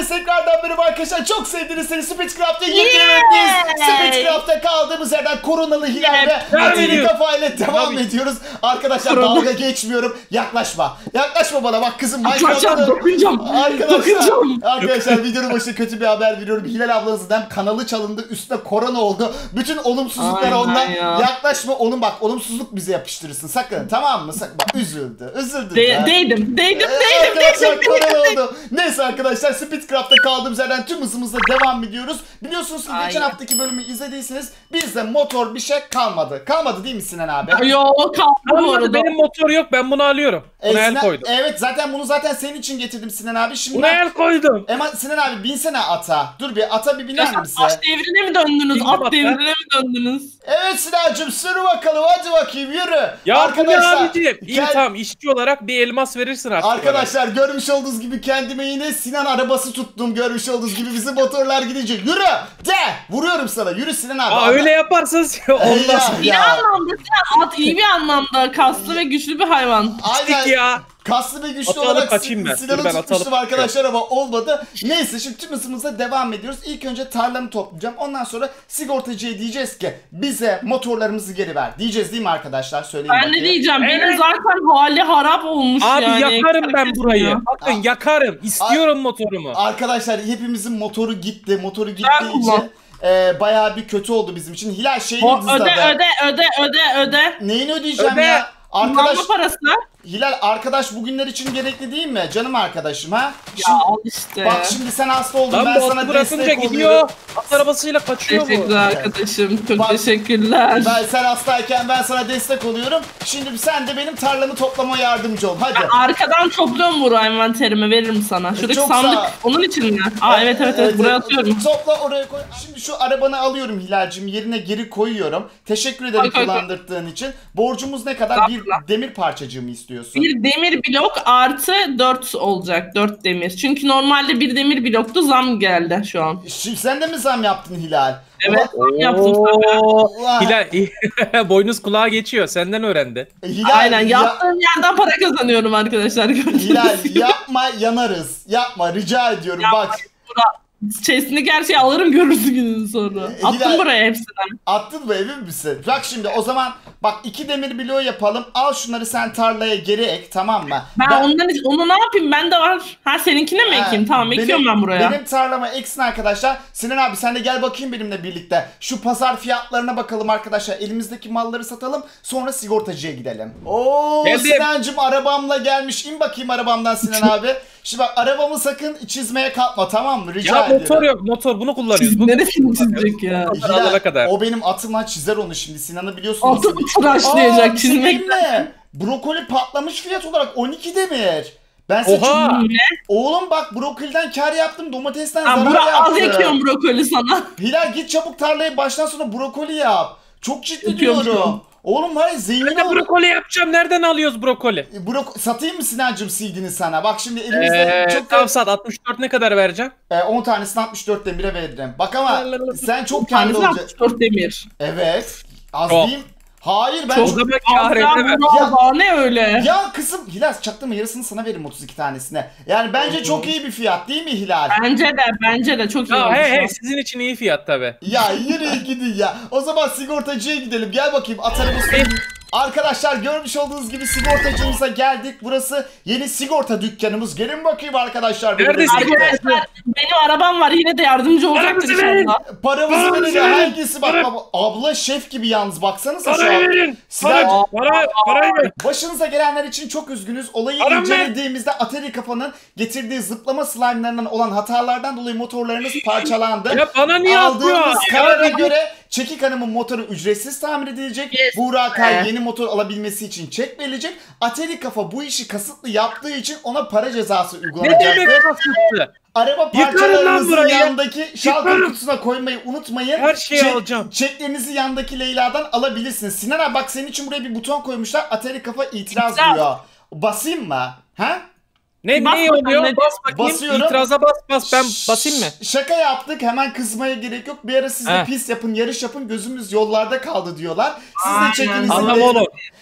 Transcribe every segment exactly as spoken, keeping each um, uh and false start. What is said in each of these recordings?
Hepiniz tekrardan merhaba arkadaşlar. Çok sevdiğiniz seni Speedcraft'ta yürüyoruz. Speedcraft'ta kaldığımız yerden koronalı Hilal ve Ateli Kafa ile devam ediyoruz. Arkadaşlar dalga geçmiyorum. Yaklaşma. Yaklaşma bana bak kızım. Yaklaşacağım, dokunacağım. Arkadaşlar, arkadaşlar videonun başında kötü bir haber veriyorum. Hilal ablanızın hem kanalı çalındı, üstüne korona oldu. Bütün olumsuzluklar ondan. Ya. Yaklaşma onun bak, olumsuzluk bize yapıştırırsın. Sakın, tamam mı? Sakın. Bak üzüldü. Üzüldü. De değdim. Değdim. Değdim. Arkadaşlar korona oldu. Neyse arkadaşlar Speedcraft'ta kaldığımız yerden tüm hızımızla devam ediyoruz. Biliyorsunuz ki geçen haftaki bölümü izlediyseniz bizde motor bir şey kalmadı. Kalmadı değil mi Sinan abi? Yok kalmadı. Benim motor yok, ben bunu alıyorum. Buna E, el Sinan, koydum. evet zaten bunu zaten senin için getirdim Sinan abi. Şimdi Buna el koydum. Ama Sinan abi binsene ata. Dur bir ata bir biner misin? Taş devrine mi döndünüz? Bindim At ata. devrine mi döndünüz? Evet Sinancım sür bakalım hadi bakayım yürü. Ya arkadaşlar, abicim, iyi kend- tamam işçi olarak bir elmas verirsin artık. Arkadaşlar bana. Görmüş olduğunuz gibi kendime yine Sinan arabası tuttum. Görmüş olduğunuz gibi bizim motorlar gidecek. Yürü de vuruyorum sana yürü Sinan abi. Aa, öyle yaparsanız olmaz. İyi anlamda at iyi bir anlamda kaslı ve güçlü bir hayvan. Aynen. ya. Kaslı ve güçlü Atalı olarak kaçayım ben. Sinan'ı Dur ben tutmuştum atalı arkadaşlar ama olmadı. Neyse şimdi tüm hızımızla devam ediyoruz. İlk önce tarlamı toplayacağım. Ondan sonra sigortacıya diyeceğiz ki bize motorlarımızı geri ver. Diyeceğiz değil mi arkadaşlar? Söyleyin Ben bakayım. ne diyeceğim? Evet. Benim zaten hali harap olmuş Abi yani. yakarım ben burayı. Ya. Bakın yakarım. İstiyorum motorumu. Arkadaşlar hepimizin motoru gitti. Motoru Ben gittiği kullan. için e, bayağı bir kötü oldu bizim için. Hilal şeyini O, hızladı. öde öde öde öde öde. Neyini ödeyeceğim Öde. ya? Arkadaş, Kullanma parasını. Hilal arkadaş bugünler için gerekli değil mi? Canım arkadaşım ha? Ya Şimdi, al işte. bak şimdi sen hasta oldun Lan ben bu sana atı bırakınca destek gidiyor. oluyorum. At arabasıyla kaçıyor bu. Teşekkürler arkadaşım. Çok Bak- teşekkürler. Ben sen hastayken ben sana destek oluyorum. Şimdi sen de benim tarlamı toplama yardımcı ol. Hadi. Ben arkadan topluyorum bu envanterimi veririm sana. Şuradaki Çok sandık sağ ol. onun için mi? Aa evet evet evet buraya atıyorum. Topla oraya koy. Şimdi şu arabanı alıyorum Hilal'cim. Yerine geri koyuyorum. Teşekkür ederim Koy, koy, koy. kullandırdığın için. Borcumuz ne kadar? Bir Estağfurullah. demir parçacığı mı istiyorsun? Bir demir blok artı dört olacak. dört demir. Çünkü normalde bir demir bloktu zam geldi şu an. Şimdi sen de mi zam yaptın Hilal? Evet zam yaptım sana. Oo, Ulan. Hilal boynuz kulağa geçiyor. Senden öğrendi. Hilal, Aynen ya- yaptığım yerden para kazanıyorum arkadaşlar. gördüğünüz Hilal gibi. yapma yanarız. Yapma rica ediyorum Yapma. bak. Şeysini gerçeği alırım görürsünüz sonra. Hilal- Attım buraya hepsini. Attın mı emin misin? Bak şimdi o zaman bak iki demir bloğu yapalım. Al şunları sen tarlaya geri ek tamam mı? Ben, ondan onu ne yapayım? Bende var. Ha seninkine mi Ha, ekeyim? Tamam ekiyorum benim- ben buraya. Benim tarlama eksin arkadaşlar. Sinan abi sen de gel bakayım benimle birlikte. Şu pazar fiyatlarına bakalım arkadaşlar. Elimizdeki malları satalım. Sonra sigortacıya gidelim. Oo Geldim. Sinancım arabamla gelmiş. İn bakayım arabamdan Sinan abi. Şimdi bak arabamı sakın çizmeye kalkma tamam mı? Rica Ya ediyorum. motor yok motor bunu kullanıyoruz. Bu- Neresini çizecek ya? Hilal, Alana kadar. o benim atımla çizer onu şimdi. Sinan'ı biliyorsunuz. Altını Aa, tıraşlayacak bir şey diyeyim çizmekten. mi? Brokoli patlamış fiyat olarak on iki demir. Ben size Oha! çok- Ne? Oğlum bak brokoliden kar yaptım, domatesten Ha, zarar bura az yaptım. ekiyorum brokoli sana. Hilal git çabuk tarlayı baştan sona brokoli yap. Çok ciddi Yapıyorum şu diyorum. an. Oğlum var ya zengin Ben de ol. brokoli yapacağım. Nereden alıyoruz brokoli? E, Brok satayım mı Sinancım C D'ni sana? Bak şimdi elimizde Eee çok tamam saat altmış dört ne kadar vereceğim? e, on tanesini altmış dört demire veririm. Bak ama sen çok kendi Tanesi olacaksın. altmış dört demir. Evet. Az Çok. diyeyim. Hayır ben O çok... zaman Az kâr daha edemem. bura- Ya- daha ne öyle? Ya kızım Hilal çaktırma yarısını sana veririm otuz iki tanesine. Yani bence çok iyi bir fiyat değil mi Hilal? Bence de bence de çok iyi Ya olmuş. he ya. he sizin için iyi fiyat tabi. Ya yürü gidin ya. O zaman sigortacıya gidelim. Gel bakayım at arabası. Arkadaşlar görmüş olduğunuz gibi sigortacımıza geldik. Burası yeni sigorta dükkanımız. Gelin bakayım arkadaşlar. benimle Neredesin? birlikte. Arkadaşlar benim arabam var yine de yardımcı olacaktır Paramızı verin. inşallah. Paramızı Paramızı verin. verin. Hangisi bak Para- baba. Abla şef gibi yalnız baksanıza şu Parayı an. verin. Sinan- Para, para, parayı ver. Başınıza gelenler için çok üzgünüz. Olayı Param ver. incelediğimizde Atari Kafa'nın getirdiği zıplama slime'larından olan hatalardan dolayı motorlarınız parçalandı. Ya bana niye Aldığımız atıyor? karara Ya, göre Çekik Hanım'ın motoru ücretsiz tamir edilecek. Yes. Buğra Kay Evet. yeni motor alabilmesi için çek verilecek. Atari Kafa bu işi kasıtlı yaptığı için ona para cezası Ne uygulanacaktır. demek kasıtlı? Araba Yıkarım lan parçalarınızı burayı. yandaki şalter Yıkarım. kutusuna koymayı unutmayın. Her şeyi alacağım. Çeklerinizi yandaki Leyla'dan alabilirsiniz. Sinan abi bak senin için buraya bir buton koymuşlar. Atari Kafa itiraz İtiraz. diyor. Basayım mı? Ha? Ne Bas ne bakalım, oluyor? ne- Bas bakayım. Basıyorum. İtiraza bas bas. Ben basayım mı? Ş- Şaka yaptık. Hemen kızmaya gerek yok. Bir ara siz de He. pis yapın, yarış yapın. Gözümüz yollarda kaldı diyorlar. Siz de Aynen. çekinizi Anlam oğlum.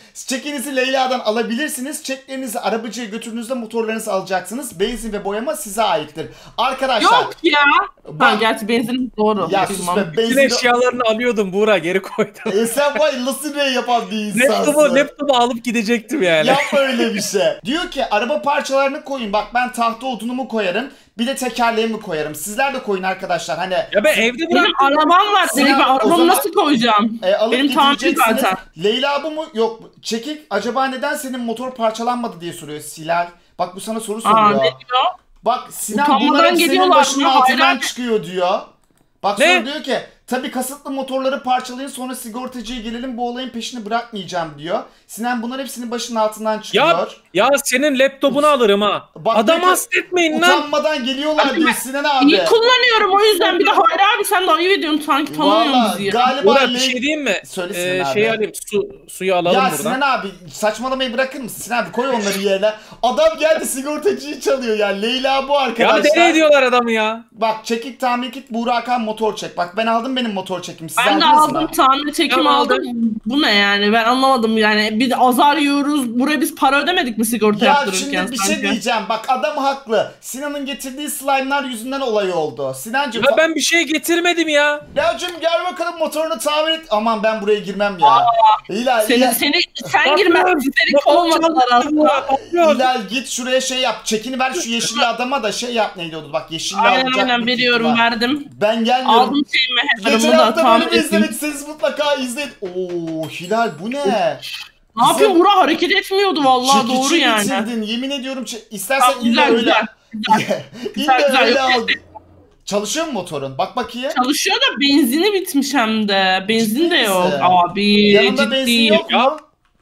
Çekinizi Leyla'dan alabilirsiniz. Çeklerinizi arabacıya götürdüğünüzde motorlarınızı alacaksınız. Benzin ve boyama size aittir. Arkadaşlar. Yok ya. Bak- Ha, gerçi benzin doğru. Ya sus Bilmem. be, Bütün benzin... eşyalarını alıyordum Buğra, geri koydum. E sen vay nasıl ne yapan bir insansın. Laptopu, laptopu alıp gidecektim yani. Yapma öyle bir şey. Diyor ki araba parçalarını koyun. Bak ben tahta odunumu koyarım. Bir de tekerleğimi koyarım. Sizler de koyun arkadaşlar. Hani Ya ben evde Benim bıraktım. arabam var. Sinan, Direkt ben o arabamı zaman- nasıl koyacağım? e, alıp Benim tamir getireceksiniz. zaten. Leyla bu mu? Yok. Çekik. Acaba neden senin motor parçalanmadı diye soruyor Silal. Bak bu sana soru Aa, soruyor. ne diyor? Bak Sinan Utanmadan bunlar hep senin geliyorlar başının buna, altından hayran. çıkıyor diyor. Bak Ne? sonra diyor ki tabii kasıtlı motorları parçalayın sonra sigortacıya gelelim bu olayın peşini bırakmayacağım diyor. Sinan bunlar hepsinin başının altından çıkıyor. Ya, ya senin laptopunu alırım ha. Bak Adam diyor ki, hasretmeyin lan. Utanmadan geliyorlar Abi diyor ben Sinan abi. İyi kullanıyorum o yüzden. Bir de hayır abi sen de ayıp ediyorsun sanki tanımıyor Valla musun ya? galiba Buğra bir Le- şey diyeyim mi? Söyle Ee, Sinan abi. şey alayım, su, suyu alalım Ya buradan. Sinan abi saçmalamayı bırakır mısın? Sinan abi koy onları yerine. Adam geldi sigortacıyı çalıyor ya. Leyla bu Ya arkadaşlar. deli ediyorlar adamı ya. Bak çekik tamir kit Buğra Hakan motor çek. Bak ben aldım benim motor çekim. Siz Ben de aldınız aldım mı? tamir çekim Tamam, aldım. Bu ne yani? Ben anlamadım yani. Bir de azar yiyoruz. Buraya biz para ödemedik mi sigorta Ya yaptırırken şimdi bir şey sanki? diyeceğim. Bak adam haklı. Sinan'ın getirdiği slime'lar yüzünden olay oldu. Sinancığım. Ya ben bir şey getirmedim ya. Levcim gel bakalım motorunu tamir et. Aman ben buraya girmem ya. Hilal, Seni, Hilal, seni, sen Bakıyorum. girmezsin. Seni kovmadılar aslında. Hilal git şuraya şey yap. Çekini ver şu yeşilli adama da şey yap neydi o? Bak yeşilli Aynen alacak aynen bir veriyorum kit var. verdim. Ben gelmiyorum. Aldım şeyimi Geçen header'ımı da hafta tamir bölümü ettim. izlemediyseniz mutlaka izleyin. Oo Hilal bu ne? Ne yapayım Burak hareket etmiyordu vallahi Çekici doğru yani. bitirdin. Yemin ediyorum. çe- İstersen Tamam, in de güzel, öyle. güzel. in Güzel, de güzel, öyle yok, al. Çalışıyor mu motorun? Bak bakayım. Çalışıyor da benzini bitmiş hem de. Benzin Ciddi de yok misin? abi. Yanında benzin Ciddi. yok mu?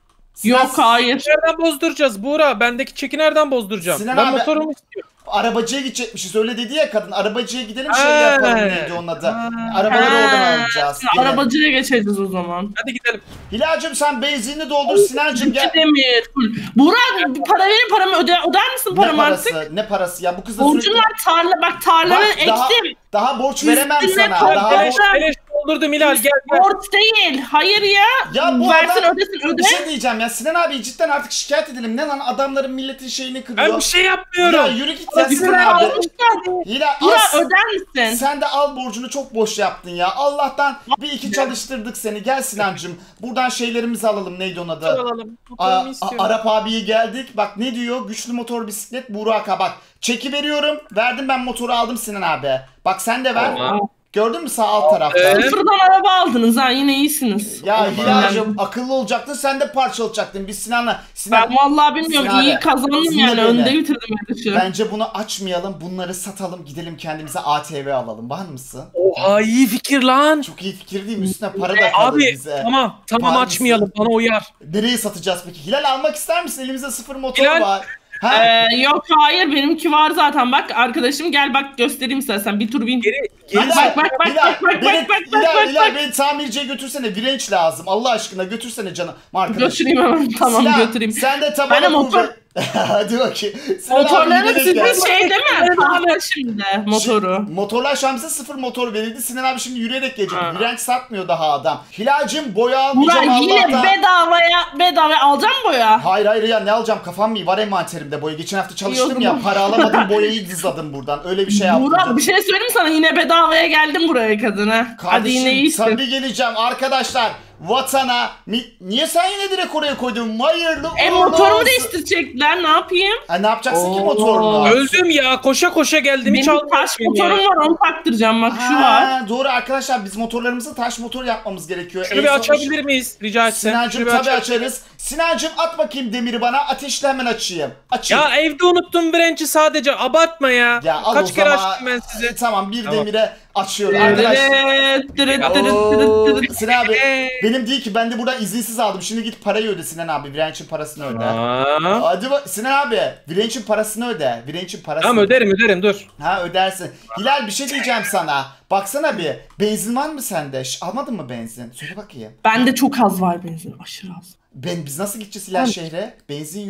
Yok hayır. Nereden bozduracağız Buğra? Bendeki çeki nereden bozduracağım? Sinan ben abi- motorumu istiyorum. Arabacıya gidecekmişiz öyle dedi ya kadın. Arabacıya gidelim şey Ha. yapalım neydi onun adı. Arabaları oradan alacağız. Şimdi Gelin. arabacıya geçeceğiz o zaman. Hadi gidelim. Hilal'cim sen benzinini doldur Sinancım gel. İki demir. full. Burak bir para verin paramı öde, öder misin Ne paramı parası? artık? Ne parası ya bu kız da Borcum sürekli... var tarla bak tarlanın Bak, daha, ektim. daha borç veremem Üstüne sana. koy, Daha beleş- borç... Beleş, beleş doldurdum Hilal, gel gel. Borç değil. Hayır ya. Ya bu Versin adam... ödesin öde. Bir şey diyeceğim ya Sinan abi cidden artık şikayet edelim. Ne lan adamların milletin şeyini kırıyor. Ben bir şey Ya yapmıyorum. yürü git ya Ödesin Sinan abi. almışlar. Hilal Burak as... öder misin? Sen de al borcunu çok boş yaptın ya. Allah'tan bir iki çalıştırdık seni. Gel Sinancım. Buradan şeylerimizi alalım. Neydi onun adı? Alalım. A- Motorumu A- istiyorum. Arap abiye geldik. Bak ne diyor? Güçlü motor bisiklet Burak'a bak. Çeki veriyorum. Verdim ben motoru aldım Sinan abi. Bak sen de ver. Tamam. Gördün mü sağ alt tarafta? Evet. Sıfırdan araba aldınız ha yine iyisiniz. Ya Aman Hilal'cığım akıllı olacaktın sen de parçalayacaktın. Biz Sinan'la Sinan Ben vallahi bilmiyorum Sinan iyi abi, kazandım dinle yani beni. önde bitirdim yarışı. bence bunu açmayalım. Bunları satalım. Gidelim kendimize A T V alalım. Var mısın? Oha iyi fikir lan. Çok iyi fikir değil mi? Üstüne para da kalır Abi bize. tamam tamam Var açmayalım, bana uyar. Nereye satacağız peki? Hilal almak ister misin? Elimizde sıfır motor Hilal. var. Ha? Ee, yok hayır benimki var zaten bak arkadaşım gel bak göstereyim istersen bir tur bin. Geri, Bak geri bak bak bak Hilal, bak bak beni, bak bak bak Hilal, bak Hilal, bak. beni tamirciye götürsene. Virenç lazım. Allah aşkına götürsene canım. Arkadaşım. Götüreyim hemen tamam Sinan, götüreyim. Sen de Ben de tabana motor- kuvvet. Hadi bakayım. Sinan abi Motorların giderek sizin gel. şey değil mi? Tamam şimdi motoru. Motorlar şu an bize sıfır motor verildi. Sinan abi şimdi yürüyerek gelecek. Ha. Virenç satmıyor daha adam. Hilal'cim boya almayacağım Burak yine Allah'tan. bedavaya bedavaya alacağım boya. Hayır hayır ya ne alacağım kafam mı iyi? Var envanterimde boya. Geçen hafta çalıştım Yok. ya para alamadım boyayı dızladım buradan. Öyle bir şey yaptım. Burak canım. bir şey söyleyeyim mi sana yine bedavaya geldim buraya kadına. Hadi Kardeşim yine iyisin. tabii geleceğim arkadaşlar. Vatana mi... Niye sen yine direkt oraya koydun? Hayırlı E uğurlu motorumu olsun. değiştirecekler ne yapayım? Ha, ne yapacaksın ki Oo. motorunu? Öldüm ya, koşa koşa geldim, hiç Benim almıyorum taş ya. motorum var onu taktıracağım bak şu var. Ha, doğru arkadaşlar biz motorlarımızı taş motor yapmamız gerekiyor. Şunu En bir son- açabilir miyiz rica etsem? Sinancım Şunu bir tabii açabilir- açarız. Sinancım at bakayım demiri bana. Ateşle hemen açayım. Açayım. Ya evde unuttum Branch'i sadece, abartma ya. Ya al Kaç o kere zaman. açtım ben size. E, tamam bir Tamam. demire açıyorum arkadaşlar. Dırıt, dırıt, dırıt, Oo, dırıt, dırıt. Sinan abi Ee. benim değil ki ben de buradan izinsiz aldım. Şimdi git parayı öde Sinan abi. Virenç'in parasını öde. Aa. Hadi bak Sinan abi. Virenç'in parasını öde. Virenç'in parasını. Tamam öderim öderim dur. Ha ödersin. Hilal bir şey diyeceğim sana. Baksana bir. Benzin var mı sende? Şş, almadın mı benzin? Söyle bakayım. Bende çok az var benzin aşırı az. Ben biz nasıl gideceğiz Hilal şehre? Benzin yok.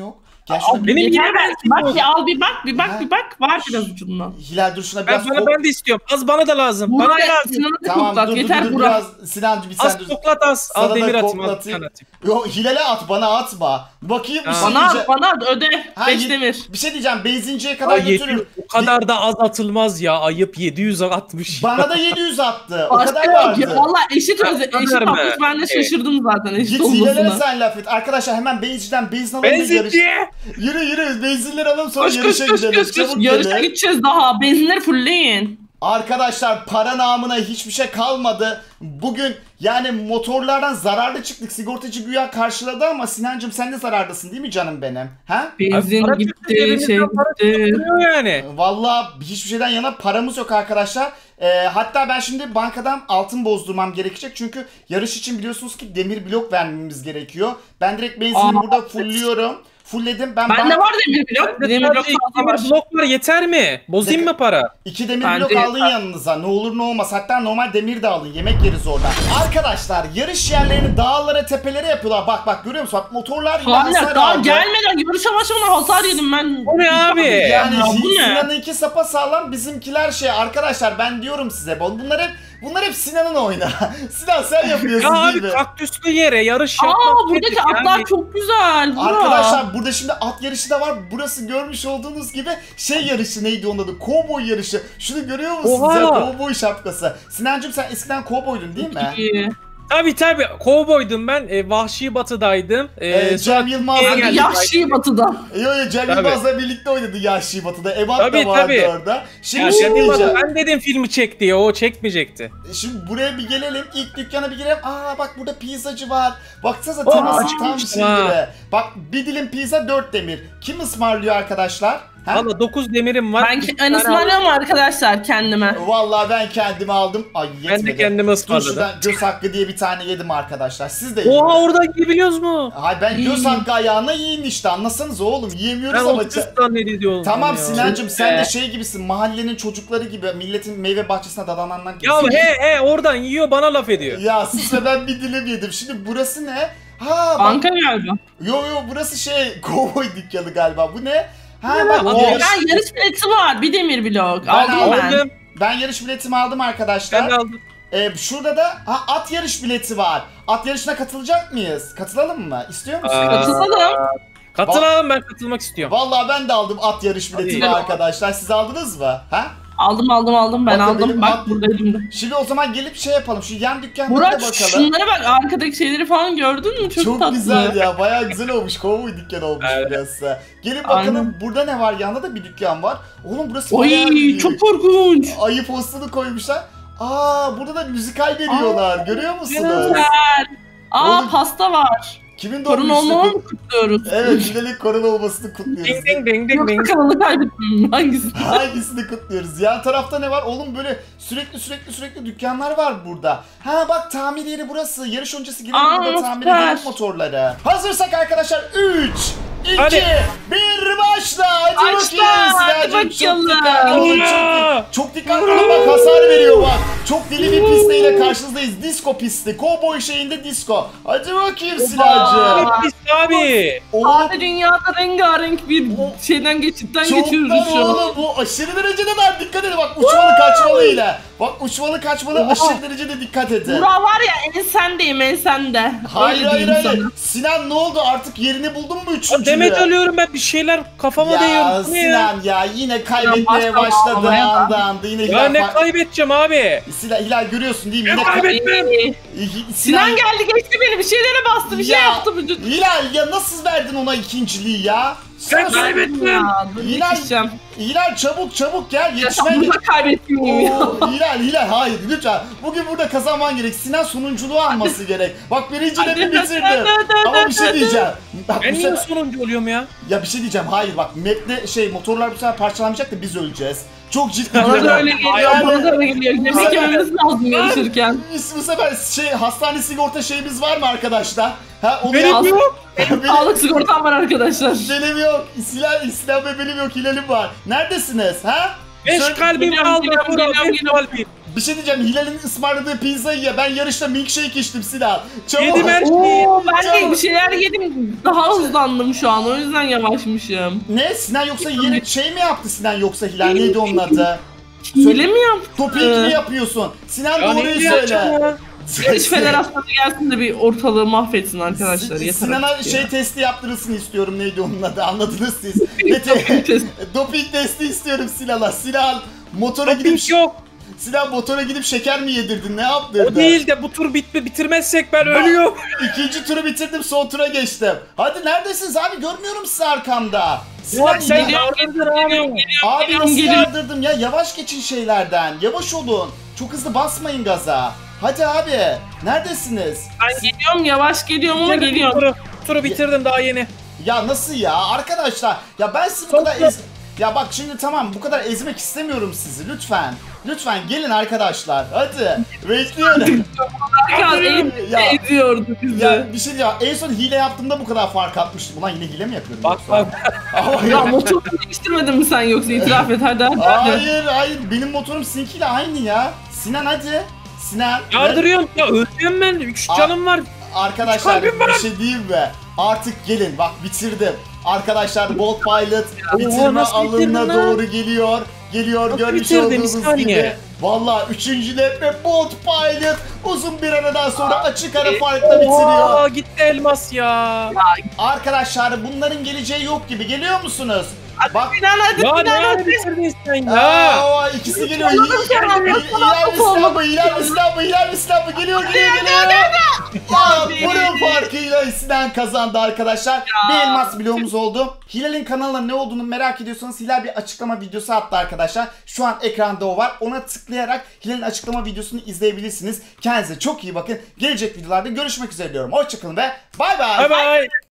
Gel şuna bir... Benim Yeter yine belki. Bak bir al bir bak bir bak Ha? bir bak. Var biraz ucundan. Hilal dur şuna biraz... Ben, bana, kok- ben de istiyorum. Az bana da lazım. Bana da Buraya lazım. Sinan'ı da Tamam koklat. dur dur Yeter dur Burak. biraz Sinancım bir sen Az dur. koklat az. Sana Al da demir atayım. Al, koklatayım. ben atayım. Yo Hilal'e at bana atma. Bakayım bir Ha. şey Bana diyeceğim. at bana at öde. Ha, Beş y- demir. Bir şey diyeceğim benzinciye kadar Ay, götürür. yedi- o kadar da az atılmaz ya. Ayıp yedi yüz atmış. Bana da yedi yüz attı. O Başka kadar yok vardı. ya. Valla eşit Ha, öz o eşit kadar mı? atmış. Ben de Evet. şaşırdım zaten eşit Git Hilal'e olmasına. sen laf et. Arkadaşlar hemen benzinciden benzin alalım. ve yarış- Benzinci. Yürü yürü benzinleri alalım sonra Koş koş yarışa koş gidelim. koş koş. Çabuk Yarışa gelin. gideceğiz daha. Benzinleri fullleyin. Arkadaşlar para namına hiçbir şey kalmadı. Bugün yani motorlardan zararlı çıktık. Sigortacı güya karşıladı ama Sinancım sen de zarardasın değil mi canım benim? Ha? Benzin para gitti, çıktı, cebimizden şey para gitti. Duruyor yani. Vallahi hiçbir şeyden yana paramız yok arkadaşlar. Ee, hatta ben şimdi bankadan altın bozdurmam gerekecek. Çünkü yarış için biliyorsunuz ki demir blok vermemiz gerekiyor. Ben direkt benzini Aa, burada evet. fullüyorum. Fullledim. Ben Bende bank- var demir blok. Bende Demir blok sadece iki fazla var. demir blok var yeter mi? Bozayım mı para? İki demir Bence blok alın yeter. yanınıza. Ne olur ne olmaz. Hatta normal demir de alın. Yemek yeriz oradan. Arkadaşlar yarış yerlerini dağlara tepelere yapıyorlar. Bak bak görüyor musun? Bak motorlar yine hasar Hala daha aldı. gelmeden yarışa başlamadan hasar yedim ben. O ne abi? Yani Ya bu ne? Sinan'ınki sapa sağlam, bizimkiler şey. Arkadaşlar ben diyorum size. Bunlar hep bunlar hep Sinan'ın oyunu. Sinan sen yapıyorsun Ya değil abi mi? kaktüslü yere yarış yapmak Aa buradaki nedir atlar yani? çok güzel. Burak. Arkadaşlar burada şimdi at yarışı da var. Burası görmüş olduğunuz gibi şey yarışı neydi onun adı? Kovboy yarışı. Şunu görüyor musunuz Oha! ya? Kovboy şapkası. Sinancığım sen eskiden kovboydun değil mi? İyi. Tabii tabii kovboydum ben. E, Vahşi Batı'daydım. E, Ee, sonra Cem Yılmaz'la Türkiye'ye birlikte. geldim. Yaşlı batıda. Yo yo Cem Tabii. Yılmaz'la birlikte oynadı Yahşi Batı'da. Ebat Tabii, da vardı tabii. orada. Şimdi Ya bir şey Cem Yılmaz, diyeceğim. ben dedim filmi çek diye o çekmeyecekti. Şimdi buraya bir gelelim. İlk dükkana bir girelim. Aa bak burada pizzacı var. Baksanıza Oh, teması tam açılmış. şey Ha. gibi. Bak bir dilim pizza dört demir. Kim ısmarlıyor arkadaşlar? Ha? Valla dokuz demirim var. Ben İki ke- tane ben aldım. ısmarlıyorum arkadaşlar kendime. Vallahi ben kendimi aldım. Ay yetmedi. Ben de kendime Dur ısmarladım. şuradan göz hakkı diye bir tane yedim arkadaşlar. Siz de yiyin. Oha oradan yiyebiliyoruz mu? Hay ben göz Hmm. hakkı ayağına yiyin işte. Anlasanız oğlum. Yiyemiyoruz Ben ama. otuz zannediyorum. Tamam ya. Sinancım sen de Be. şey gibisin. Mahallenin çocukları gibi. Milletin meyve bahçesine dadananlar gibi. Ya he he oradan yiyor bana laf ediyor. Ya size ben bir dilim yedim. Şimdi burası ne? Ha bak. Banka galiba. Yo yo burası şey kovboy dükkanı galiba. Bu ne? Ha Ya, bak adam- yarış, Ben yarış bileti var. Bir demir blok. Ben Aldım ben. Aldım. ben yarış biletimi aldım Ben de arkadaşlar. aldım. Ee, şurada da ha, at yarış bileti var. At yarışına katılacak mıyız? Katılalım mı? İstiyor musun? Aa. Katılalım. Katılalım ben katılmak istiyorum. Vallahi ben de aldım at yarış biletimi Hadi. arkadaşlar. Siz aldınız mı? Ha? Aldım aldım aldım ben Bakın aldım. benim Bak at- burada elimde. Şimdi o zaman gelip şey yapalım. Şu yan dükkanlara da Burak bakalım. şunlara bak arkadaki şeyleri falan gördün mü? Çok, Çok tatlı. güzel ya. Bayağı güzel olmuş. Kovboy dükkanı olmuş Evet. burası. Gelin bakalım. Aynen. Burada ne var? Yanında da bir dükkan var. Oğlum burası bayağı Oy büyük. çok korkunç. Ayı postunu koymuşlar. Aa burada da müzikal veriyorlar. Görüyor musunuz? Güzel. Aa Oğlum, pasta var. Kimin doğum Torun günü? olmamı mı kutluyoruz? Evet, Hilal'in korona olmasını kutluyoruz. Ding ding ding ding Yoksa ding. kanalı kaybettim. Hangisi? Hangisini kutluyoruz? Yan tarafta ne var? Oğlum böyle sürekli sürekli sürekli dükkanlar var burada. Ha bak tamir yeri burası. Yarış öncesi girelim Aa, burada tamir süper. edelim motorları. Hazırsak arkadaşlar üç, iki, Hadi. bir başla. Hadi Başla, bakayım. hadi Sinacığım, çok bakalım. dikkatli olun. Ula. Çok, çok dikkatli olun bak hasar veriyor bak. Çok deli bir pisteyle karşınızdayız. Disco pisti. Kovboy şeyinde disco. Hadi bakayım Sinacığım. Ne pis abi. Oğlum Abi dünyada rengarenk bir şeyden geçitten çok geçiyoruz dar şu an. oğlum bu aşırı derecede dar dikkat edin bak uçmalı kaçmalı ile. Bak uçmalı kaçmalı Oha. aşırı derecede dikkat edin. Burak var ya en sendeyim en sende. Hayır Öyle hayır diyeyim hayır. sana. Sinan ne oldu artık yerini buldun mu üçüncülüğü? Demet ölüyorum ben bir şeyler kafama Ya değiyor. Bu ne ya? Sinan ya yine kaybetmeye başlama, başladı ağlamaya bak. anda anda yine Ya Hilal, ne fa- kaybedeceğim abi? Sinan, Hilal görüyorsun değil mi? Ne Yine ka- kaybetmem? Ee, Hi- Sinan geldi geçti beni bir şeylere bastı bir şey Ya, yaptı vücut. Hilal ya nasıl verdin ona ikinciliği ya? Sana Ben sor- kaybettim. Ya dur Hilal- yetişeceğim. Hilal çabuk çabuk gel Ya yetişmen sen burada kaybettin ya. Oo, Hilal Hilal hayır lütfen. Bugün burada kazanman gerek. Sinan sonunculuğu alması gerek. Bak birinci Hadi, de hadi, bitirdim. hadi, hadi, Ama bir şey hadi. diyeceğim. Bak, Ben bu niye sefer- sonuncu oluyorum ya? ya bir şey diyeceğim. Hayır bak map'te şey motorlar bu sefer parçalanmayacak da biz öleceğiz. Çok ciddi. Bana da diyorum. öyle geliyor, Yani- bana da öyle geliyor. Demek yememiz lazım yarışırken. Biz bu sefer şey hastane sigorta şeyimiz var mı arkadaşlar? Ha onu Benim yap- yok. Benim, Sağlık sigortam var arkadaşlar. benim yok. Silah, İslam ve benim yok. Hilal'im var. Neredesiniz? Ha? Beş Söyle- kalbim Geliyorum, kaldı. geliyorum, Burak, geliyorum, beş geliyorum. kalbim. Bir şey diyeceğim. Hilal'in ısmarladığı pizzayı ye. Ben yarışta milkshake içtim Sinan. Çabuk. Yedim her şeyi. Oo, ben de Çabuk. bir şeyler yedim. Daha hızlandım şu an. O yüzden yavaşmışım. Ne? Sinan yoksa yiyerek şey mi yaptı Sinan yoksa Hilal? Neydi onun adı? Hile mi yaptı? Doping mi yapıyorsun? Sinan Ya ne doğruyu yapacağım söyle. ya? Yarış federasyonu gelsin de bir ortalığı mahvetsin arkadaşlar. Si- Yeter Sinan'a artık şey ya. testi yaptırılsın istiyorum. Neydi onun adı? Anladınız siz. Ne te- Doping testi. Doping testi istiyorum Sinan'a. Sinan motora gidip Doping yok. Sinan motora gidip şeker mi yedirdin? Ne yaptırdın? O değil de bu tur bitme bitirmezsek ben ölüyorum. İkinci turu bitirdim, son tura geçtim. Hadi neredesiniz abi? Görmüyorum sizi arkamda. Sinan Ulan sen ya- Geliyorum, geliyorum, geliyorum, Abi geliyorum, nasıl geliyorum. yardırdım ya? Yavaş geçin şeylerden. Yavaş olun. Çok hızlı basmayın gaza. Hadi abi. Neredesiniz? Ben geliyorum, yavaş geliyorum ama Bitirdim geliyorum. Turu, turu bitirdim daha yeni. Ya nasıl ya? Arkadaşlar ya ben sizi bu Çok kadar da- ez... Ya bak şimdi tamam bu kadar ezmek istemiyorum sizi. Lütfen. Lütfen gelin arkadaşlar. Hadi. Bekliyorum. Herkes elimde Ya. eziyordu bizi. Ya bir şey ya en son hile yaptığımda bu kadar fark atmıştım. Ulan yine hile mi yapıyorum? Bak yoksa? bak. Ama Ya ya. motoru değiştirmedin mi sen yoksa itiraf et hadi hadi. hadi. Hayır hayır benim motorum seninkiyle aynı ya. Sinan hadi. Sinan. Yardırıyorum ya ölüyorum ben. üç Aa. canım var. Arkadaşlar Kalbim var. bir şey diyeyim mi? Artık gelin bak bitirdim. Arkadaşlar Bolt Pilot bitirme nasıl bitirdin alanına lan? doğru geliyor. Geliyor Nasıl görmüş bitirdin? Bir olduğunuz saniye. gibi. Valla üçüncü lap ve Bolt Pilot uzun bir aradan sonra açık ara farkla bitiriyor. Oha gitti elmas ya. Arkadaşlar bunların geleceği yok gibi. Geliyor musunuz? Bak. Sinan hadi Ya ne Sinan ara hadi. bitirdin sen ya? Aa, ikisi geliyor. Anladım sen abi. İler mi silah mı? İler mi silah mı? İler mi silah mı? Geliyor geliyor geliyor. Ya bunun farkıyla Sinan kazandı arkadaşlar. Bir elmas bloğumuz oldu. Hilal'in kanalına ne olduğunu merak ediyorsanız Hilal bir açıklama videosu attı arkadaşlar. Şu an ekranda o var. Ona tıklayarak Hilal'in açıklama videosunu izleyebilirsiniz. Kendinize çok iyi bakın. Gelecek videolarda görüşmek üzere diyorum. Hoşçakalın ve bay bay. Bay bay.